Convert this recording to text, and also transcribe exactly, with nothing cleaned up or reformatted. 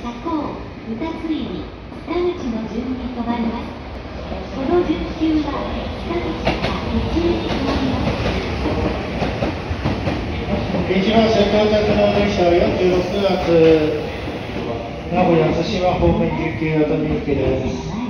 河口、歌ついに、北口の順に止まります。この準急は北口から途中に止まります。 いちばん線到着の電車はよんじゅうろくがつ名古屋津島方面じゅうきゅう型に行きです。